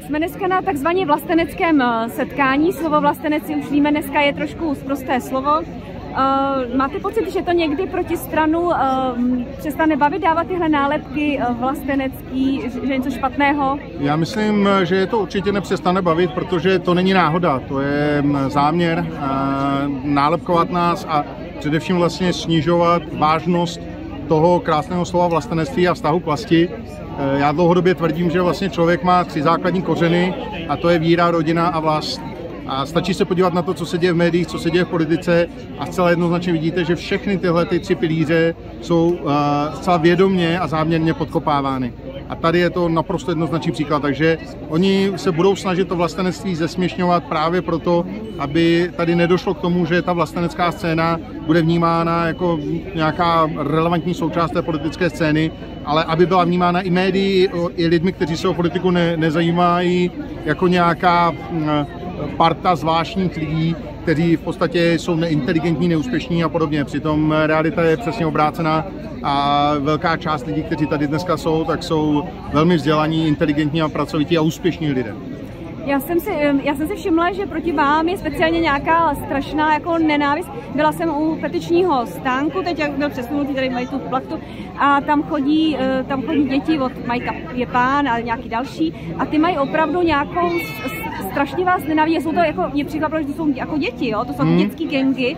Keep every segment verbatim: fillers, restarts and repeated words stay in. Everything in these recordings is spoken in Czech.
Jsme dneska na takzvaně vlasteneckém setkání. Slovo vlastenec, už víme, dneska je trošku sprosté slovo. Uh, máte pocit, že to někdy proti stranu uh, přestane bavit, dávat tyhle nálepky uh, vlastenecký, že je něco špatného? Já myslím, že to určitě nepřestane bavit, protože to není náhoda, to je záměr uh, nálepkovat nás a především vlastně snižovat vážnost toho krásného slova vlastenectví a vztahu k vlasti. Uh, já dlouhodobě tvrdím, že vlastně člověk má tři základní kořeny a to je víra, rodina a vlast. A stačí se podívat na to, co se děje v médiích, co se děje v politice a zcela jednoznačně vidíte, že všechny tyhle ty tři pilíře jsou uh, zcela vědomě a záměrně podkopávány. A tady je to naprosto jednoznačný příklad, takže oni se budou snažit to vlastenectví zesměšňovat právě proto, aby tady nedošlo k tomu, že ta vlastenecká scéna bude vnímána jako nějaká relevantní součást té politické scény, ale aby byla vnímána i médií, i lidmi, kteří se o politiku ne, nezajímají, jako nějaká parta zvláštních lidí, kteří v podstatě jsou neinteligentní, neúspěšní a podobně. Přitom realita je přesně obrácená a velká část lidí, kteří tady dneska jsou, tak jsou velmi vzdělaní, inteligentní a pracovití a úspěšní lidé. Já jsem, si, já jsem si všimla, že proti vám je speciálně nějaká strašná jako nenávist. Byla jsem u petičního stánku, teď jak byl přesunutý, tady mají tu plachtu, a tam chodí, tam chodí děti, od Majka je pán a nějaký další, a ty mají opravdu nějakou strašně vás nenávidí. Jsou to jako, mě překvapilo, že to jsou jako děti, jo? To jsou hmm. dětský gangy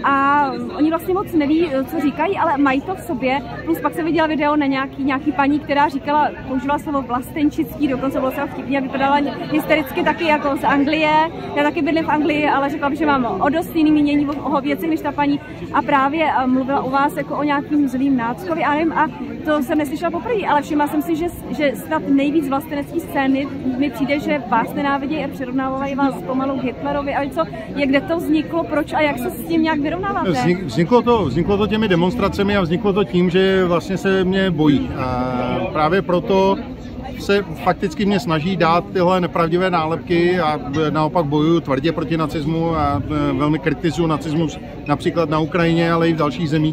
a oni vlastně moc neví, co říkají, ale mají to v sobě. Plus pak jsem viděla video na nějaký, nějaký paní, která říkala, používala slovo vlastenčický, dokonce bylo se vtipně a vypadala hystericky taky jako z Anglie. Já taky bydlím v Anglii, ale řekla bych, že mám o dost jiný mínění o věci než ta paní, a právě mluvila u vás jako o nějakým zlým náckovi, a nevím, a to jsem neslyšela poprvé, ale všimla jsem si, že, že snad nejvíc vlastenecké scény mi přijde, že vás nenávidí a přirovnávají vás pomalu k Hitlerovi. A co, jak kde to vzniklo, proč a jak se s tím nějak vyrovnáváte? Vzniklo to, vzniklo to těmi demonstracemi a vzniklo to tím, že vlastně se mě bojí. A právě proto se fakticky mě snaží dát tyhle nepravdivé nálepky a naopak bojuju tvrdě proti nacismu a velmi kritizuju nacismus například na Ukrajině, ale i v dalších zemích.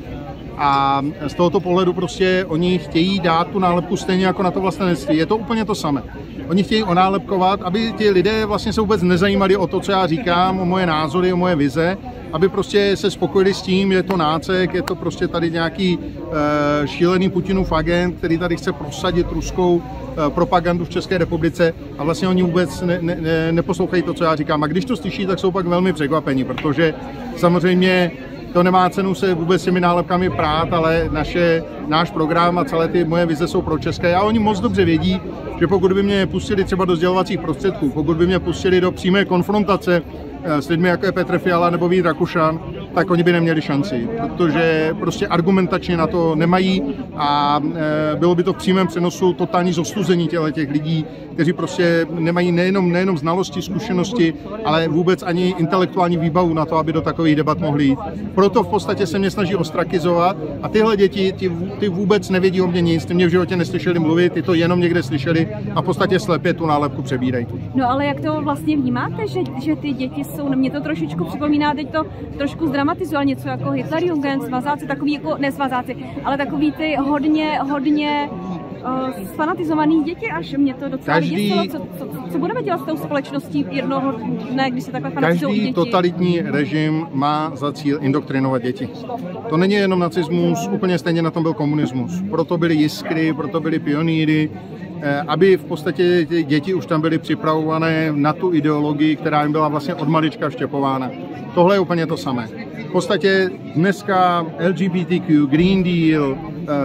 A z tohoto pohledu prostě oni chtějí dát tu nálepku stejně jako na to vlastenectví. Je to úplně to samé. Oni chtějí onálepkovat, aby ti lidé vlastně se vůbec nezajímali o to, co já říkám, o moje názory, o moje vize, aby prostě se spokojili s tím, je to nácek, je to prostě tady nějaký e, šílený Putinův agent, který tady chce prosadit ruskou e, propagandu v České republice, a vlastně oni vůbec ne, ne, ne, neposlouchají to, co já říkám. A když to slyší, tak jsou pak velmi překvapení, protože samozřejmě to nemá cenu se vůbec těmi nálepkami prát, ale naše, náš program a celé ty moje vize jsou pro české. A oni moc dobře vědí, že pokud by mě pustili třeba do sdělovacích prostředků, pokud by mě pustili do přímé konfrontace s lidmi, jako je Petr Fiala nebo Vít Rakušan, tak oni by neměli šanci, protože prostě argumentačně na to nemají a bylo by to v přímém přenosu totální zostuzení těch lidí, kteří prostě nemají nejenom, nejenom znalosti, zkušenosti, ale vůbec ani intelektuální výbavu na to, aby do takových debat mohli jít. Proto v podstatě se mě snaží ostrakizovat a tyhle děti, ty, ty vůbec nevědí o mě nic, ty mě v životě neslyšeli mluvit, ty to jenom někde slyšeli a v podstatě slepě tu nálepku přebírají. No ale jak to vlastně vnímáte, že, že ty děti jsou, mě to trošičku připomíná, teď to trošku zdramatizoval, něco jako Hitlerjugend, svazáci, takový jako, ne svazáci, ale takový ty hodně, hodně uh, fanatizovaný děti, až mě to docela každý, vyděsilo, co, co, co budeme dělat s tou společností jednoho dne, když se takhle fanatizují děti. Každý totalitní režim má za cíl indoktrinovat děti. To není jenom nacismus, úplně stejně na tom byl komunismus. Proto byly jiskry, proto byly pionýry, aby v podstatě ty děti už tam byly připravované na tu ideologii, která jim byla vlastně od malička vštěpována. Tohle je úplně to samé. V podstatě dneska L G B T Q, Green Deal,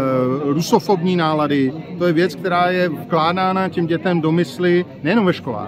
rusofobní nálady, to je věc, která je vkládána těm dětem do mysli nejenom ve školách,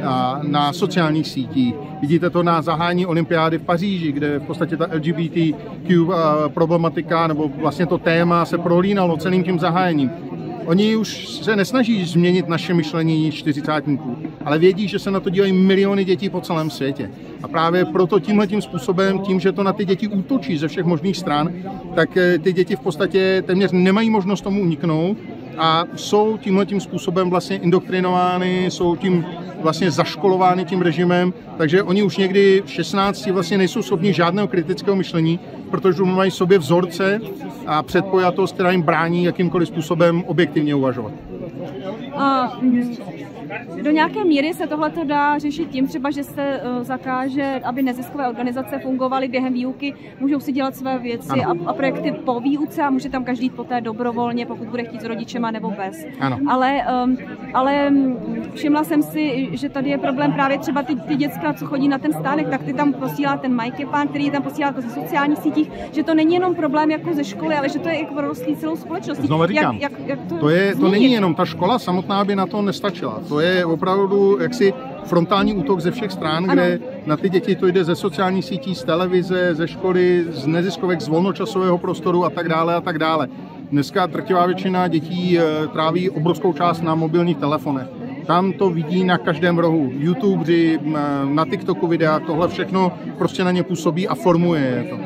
a na sociálních sítích. Vidíte to na zahání olympiády v Paříži, kde v podstatě ta L G B T Q problematika nebo vlastně to téma se prolínalo celým tím zahájením. Oni už se nesnaží změnit naše myšlení čtyřicátníků, ale vědí, že se na to dívají miliony dětí po celém světě. A právě proto tímhletím způsobem, tím, že to na ty děti útočí ze všech možných stran, tak ty děti v podstatě téměř nemají možnost tomu uniknout a jsou tímhletím způsobem vlastně indoktrinovány, jsou tím vlastně zaškolovány tím režimem, takže oni už někdy v šestnácti vlastně nejsou schopni žádného kritického myšlení, protože mají v sobě vzorce a předpojatost, která jim brání jakýmkoliv způsobem objektivně uvažovat. A Do nějaké míry se tohleto dá řešit tím třeba, že se uh, zakáže, aby neziskové organizace fungovaly během výuky, můžou si dělat své věci a, a projekty po výuce a může tam každý jít poté dobrovolně, pokud bude chtít s rodičema nebo bez. Ano. Ale, um, ale všimla jsem si, že tady je problém právě třeba ty, ty děcka, co chodí na ten stánek, tak ty tam posílá ten Mike Pán, který tam posílá jako ze sociálních sítích, že to není jenom problém jako ze školy, ale že to je jako prorostlý celou společností. Znovu říkám, jak, jak, jak to, to, je, to není jenom ta škola samotná by na to nestačila. To je opravdu jaksi frontální útok ze všech stran, ano. Kde na ty děti to jde ze sociálních sítí, z televize, ze školy, z neziskovek, z volnočasového prostoru a tak dále a tak dále. Dneska drtivá většina dětí tráví obrovskou část na mobilních telefonech. Tam to vidí na každém rohu. YouTubeři, na TikToku videa, tohle všechno prostě na ně působí a formuje je to.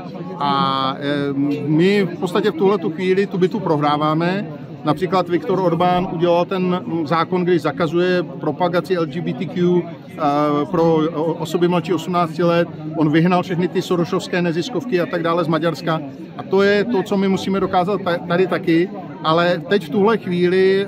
A my v podstatě v tuhletu chvíli tu bitu prohráváme. Například Viktor Orbán udělal ten zákon, kdy zakazuje propagaci L G B T Q pro osoby mladší osmnácti let. On vyhnal všechny ty sorosovské neziskovky a tak dále z Maďarska. A to je to, co my musíme dokázat tady taky. Ale teď v tuhle chvíli,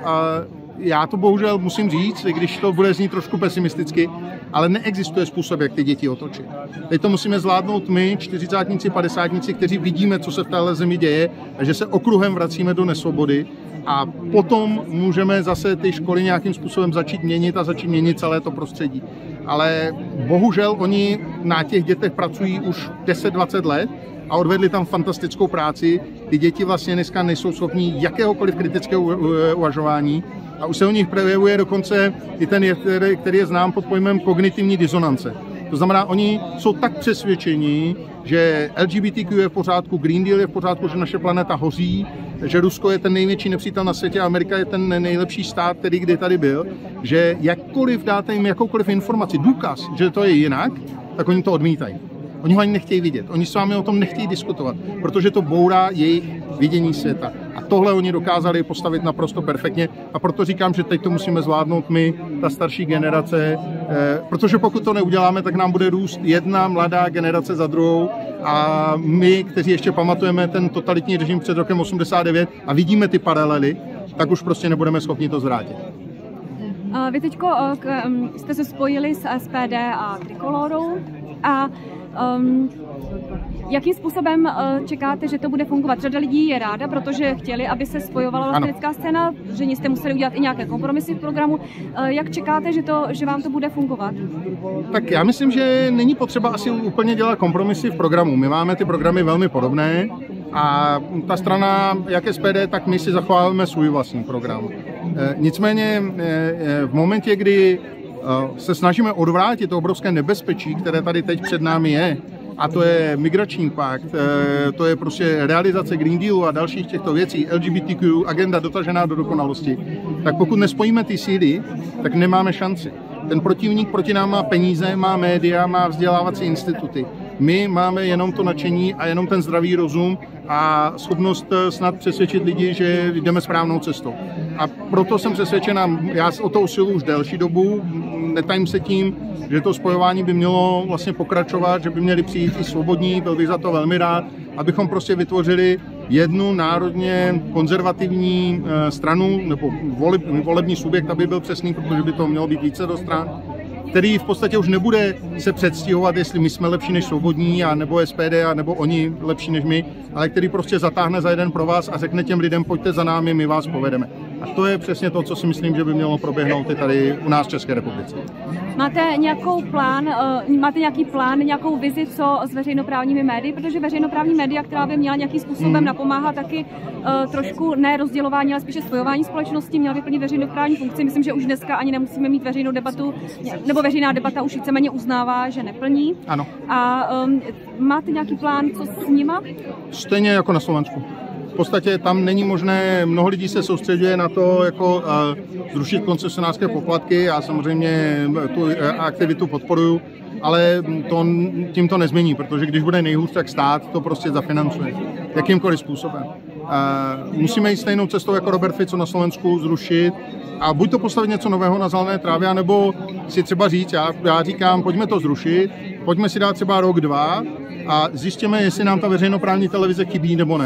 já to bohužel musím říct, i když to bude znít trošku pesimisticky, ale neexistuje způsob, jak ty děti otočit. Teď to musíme zvládnout my, čtyřicátníci, padesátníci, kteří vidíme, co se v téhle zemi děje a že se okruhem vracíme do nesvobody. A potom můžeme zase ty školy nějakým způsobem začít měnit a začít měnit celé to prostředí. Ale bohužel oni na těch dětech pracují už deset dvacet let a odvedli tam fantastickou práci. Ty děti vlastně dneska nejsou schopní jakéhokoliv kritického uvažování a už se u nich projevuje dokonce i ten jev, který je znám pod pojmem kognitivní disonance. To znamená, oni jsou tak přesvědčení, že L G B T Q je v pořádku, Green Deal je v pořádku, že naše planeta hoří, že Rusko je ten největší nepřítel na světě a Amerika je ten nejlepší stát, který kdy tady byl, že jakkoliv dáte jim jakoukoliv informaci, důkaz, že to je jinak, tak oni to odmítají. Oni ho ani nechtějí vidět, oni s vámi o tom nechtějí diskutovat, protože to bourá jejich vidění světa. A tohle oni dokázali postavit naprosto perfektně a proto říkám, že teď to musíme zvládnout my, ta starší generace, eh, protože pokud to neuděláme, tak nám bude růst jedna mladá generace za druhou a my, kteří ještě pamatujeme ten totalitní režim před rokem osmdesát devět a vidíme ty paralely, tak už prostě nebudeme schopni to zvrátit. Vy teďko jste se spojili s S P D a Trikolorou a Um, jakým způsobem uh, čekáte, že to bude fungovat? Řada lidí je ráda, protože chtěli, aby se spojovala lesbická scéna, že jste museli udělat i nějaké kompromisy v programu. Uh, jak čekáte, že, to, že vám to bude fungovat? Tak já myslím, že není potřeba asi úplně dělat kompromisy v programu. My máme ty programy velmi podobné a ta strana, jak S P D, tak my si zachováváme svůj vlastní program. E, nicméně e, v momentě, kdy se snažíme odvrátit to obrovské nebezpečí, které tady teď před námi je, a to je migrační pakt, to je prostě realizace Green Dealu a dalších těchto věcí, L G B T Q, agenda dotažená do dokonalosti, tak pokud nespojíme ty síly, tak nemáme šanci. Ten protivník proti nám má peníze, má média, má vzdělávací instituty. My máme jenom to nadšení a jenom ten zdravý rozum a schopnost snad přesvědčit lidi, že jdeme správnou cestou. A proto jsem přesvědčená, já o to usiluji už delší dobu, netajím se tím, že to spojování by mělo vlastně pokračovat, že by měli přijít i svobodní, byl bych za to velmi rád, abychom prostě vytvořili jednu národně konzervativní stranu, nebo volební subjekt, aby byl přesný, protože by to mělo být více do stran, který v podstatě už nebude se předstihovat, jestli my jsme lepší než svobodní, a nebo S P D, a nebo oni lepší než my, ale který prostě zatáhne za jeden pro vás a řekne těm lidem, pojďte za námi, my vás povedeme. A to je přesně to, co si myslím, že by mělo proběhnout i tady u nás v České republice. Máte nějakou plán, uh, máte nějaký plán, nějakou vizi, co s veřejnoprávními médii, protože veřejnoprávní média, která by měla nějakým způsobem hmm. napomáhat taky uh, trošku ne rozdělování, ale spíše spojování společnosti, měla vyplnit veřejnoprávní funkci. Myslím, že už dneska ani nemusíme mít veřejnou debatu, nebo veřejná debata už víceméně uznává, že neplní. Ano. A um, máte nějaký plán, co s nima? Stejně jako na Slovensku. V podstatě tam není možné, mnoho lidí se soustředuje na to, jako uh, zrušit koncesionářské poplatky. Já samozřejmě tu aktivitu podporuji, ale to, tím to nezmění, protože když bude nejhůř, tak stát to prostě zafinancuje jakýmkoliv způsobem. Uh, musíme jít stejnou cestou jako Robert Fico na Slovensku, zrušit a buď to postavit něco nového na zelené trávě, nebo si třeba říct, já, já říkám, pojďme to zrušit, pojďme si dát třeba rok, dva a zjistíme, jestli nám ta veřejnoprávní televize chybí nebo ne.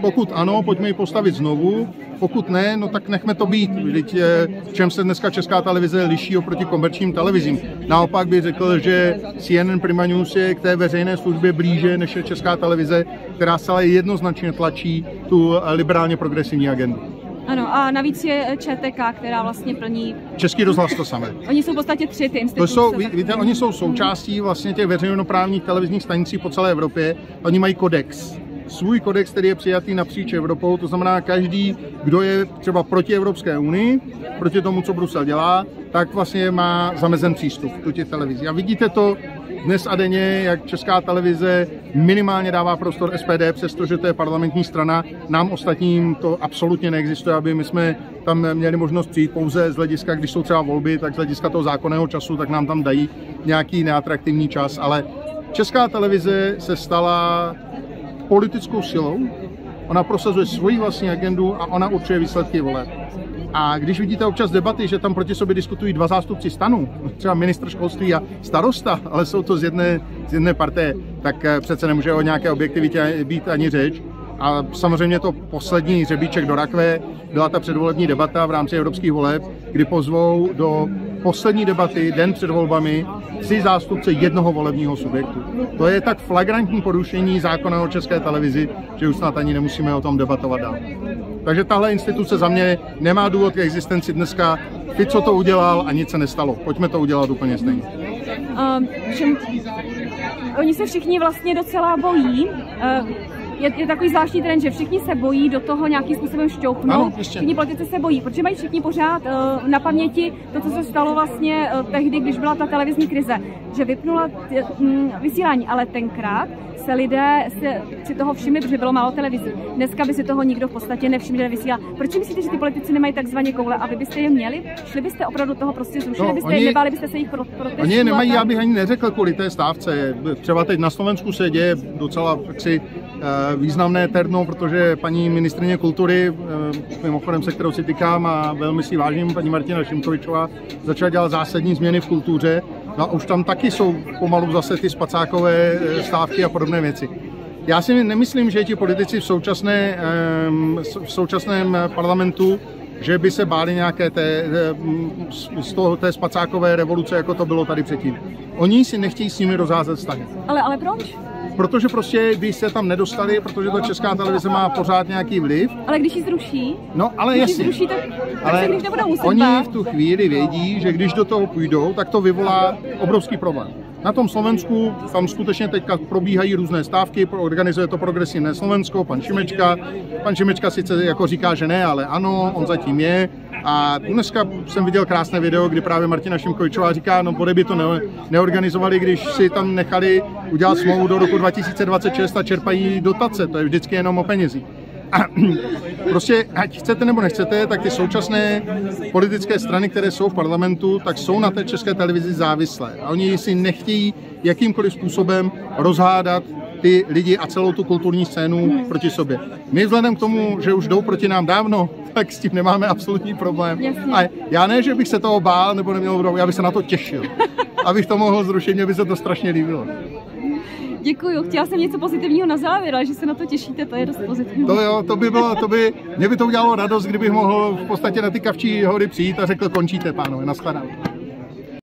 Pokud ano, pojďme ji postavit znovu. Pokud ne, no tak nechme to být. Vždyť v čem se dneska Česká televize liší oproti komerčním televizím. Naopak bych řekl, že C N N Prima News je k té veřejné službě blíže než je Česká televize, která zcela jednoznačně tlačí tu liberálně progresivní agendu. Ano, a navíc je Č T K, která vlastně plní... Český rozhlas to samé. Oni jsou v podstatě tři ty instituce. To jsou, víte, oni jsou součástí vlastně těch veřejnoprávních televizních stanicí po celé Evropě. Oni mají kodex. Svůj kodex, který je přijatý napříč Evropou, to znamená každý, kdo je třeba proti Evropské unii, proti tomu, co Brusel dělá, tak vlastně má zamezen přístup do těch televizí. A vidíte to dnes a denně, jak Česká televize minimálně dává prostor S P D, přestože to je parlamentní strana. Nám ostatním to absolutně neexistuje, aby my jsme tam měli možnost přijít pouze z hlediska, když jsou třeba volby, tak z hlediska toho zákonného času, tak nám tam dají nějaký neatraktivní čas. Ale Česká televize se stala politickou silou, ona prosazuje svoji vlastní agendu a ona určuje výsledky voleb. A když vidíte občas debaty, že tam proti sobě diskutují dva zástupci stanu, třeba ministr školství a starosta, ale jsou to z jedné, z jedné partie, tak přece nemůže o nějaké objektivitě být ani řeč. A samozřejmě to poslední řebíček do rakve byla ta předvolební debata v rámci evropských voleb, kdy pozvou do poslední debaty den před volbami tři zástupce jednoho volebního subjektu. To je tak flagrantní porušení zákona o České televizi, že už snad ani nemusíme o tom debatovat dál. Takže tahle instituce za mě nemá důvod k existenci dneska. Fico to udělal a nic se nestalo. Pojďme to udělat úplně stejně. Um, všem, oni se všichni vlastně docela bojí. Uh, Je, je takový zvláštní trend, že všichni se bojí do toho nějakým způsobem šťoupnout. Všichni politici se bojí, protože mají všichni pořád uh, na paměti to, co se stalo vlastně uh, tehdy, když byla ta televizní krize, že vypnula t, um, vysílání, ale tenkrát se lidé se, si toho všimli, protože bylo málo televizí. Dneska by si toho nikdo v podstatě nevšiml, že nevysílá. Proč myslíte, že ty politici nemají takzvaně koule? A vy byste je měli? Šli byste opravdu toho prostě zrušili? No, byste oni, je nebáli byste se jich pro, protestovat? Oni je nemají, já bych ani neřekl kvůli té stávce. Třeba teď na Slovensku se děje docela jaksi významné terno, protože paní ministryně kultury, mimochodem se kterou si tykám a velmi si vážím, paní Martina Šimkovičová, začala dělat zásadní změny v kultuře. No a už tam taky jsou pomalu zase ty spacákové stávky a podobné věci. Já si nemyslím, že ti politici v, současné, v současném parlamentu, že by se báli nějaké té, z toho, té spacákové revoluce, jako to bylo tady předtím. Oni si nechtějí s nimi rozházet vztahy. Ale, ale proč? Protože prostě, když se tam nedostali, protože ta Česká televize má pořád nějaký vliv. Ale když ji zruší? No, ale když jasně. Zruší, tak, ale tak se když nebudou muset oni bát. v tu chvíli vědí, že když do toho půjdou, tak to vyvolá obrovský problém. Na tom Slovensku tam skutečně teďka probíhají různé stávky, organizuje to Progresivné Slovensko, pan Šimečka. Pan Šimečka sice jako říká, že ne, ale ano, on zatím je. A dneska jsem viděl krásné video, kdy právě Martina Šimkovičová říká, no body by to ne, neorganizovali, když si tam nechali udělat smlouvu do roku dva tisíce dvacet šest a čerpají dotace, to je vždycky jenom o penězích. A prostě, ať chcete nebo nechcete, tak ty současné politické strany, které jsou v parlamentu, tak jsou na té České televizi závislé. A oni si nechtějí jakýmkoliv způsobem rozhádat ty lidi a celou tu kulturní scénu proti sobě. My vzhledem k tomu, že už jdou proti nám dávno, tak s tím nemáme absolutní problém. Jasně. A já ne, že bych se toho bál nebo neměl problém, já bych se na to těšil. Abych to mohl zrušit, mě by se to strašně líbilo. Děkuju. Chtěla jsem něco pozitivního na závěr, ale že se na to těšíte, to je dost pozitivní. To jo, to by bylo, to by, mě by to udělalo radost, kdybych mohl v podstatě na ty Kavčí hory přijít a řekl, končíte, pánové, nashledanou.